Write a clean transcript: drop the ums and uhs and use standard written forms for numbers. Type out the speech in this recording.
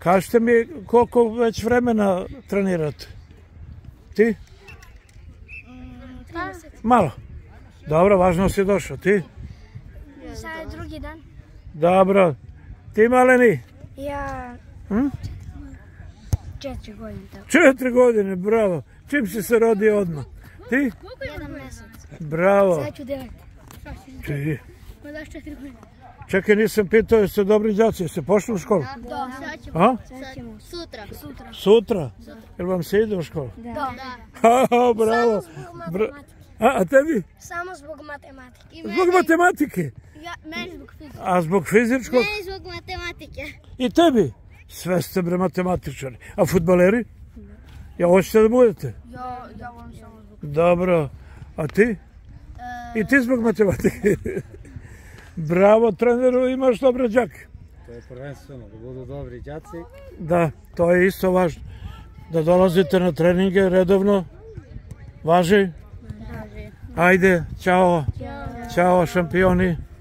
Kažite mi koliko već vremena trenirate? Ti? 3 mjeseca. Malo. Dobro, važno si došao. Ti? Sad je drugi dan. Dobro. Ti, Maleni? Ja... 4 godine. 4 godine, bravo. Čim si se rodio odmah? Ti? 1 mjesec. Bravo. Sad ću 9. Ti? Ma daš 4 godine. Čekaj, nisam pitao, jeste dobri đaci, jeste pošli u školu? Da. A? Sad ćemo. Sutra. Sutra? Jel vam se ide u školu? Da. Bravo. A tebi? Samo zbog matematike. Zbog matematike? Meni zbog fizike. A zbog fizičkog? Meni zbog matematike. I tebi? Sve ste bre matematičari. A fudbaleri? Ja, hoćete da budete? Ja volim samo zbog... Dobro. A ti? I ti zbog matematike? Bravo, treneru, imaš dobre đake. To je prvenstveno, da budu dobri đaci. Da, to je isto važno. Da dolazite na treninge redovno. Važi? Ajde, čao. Ćao, šampioni.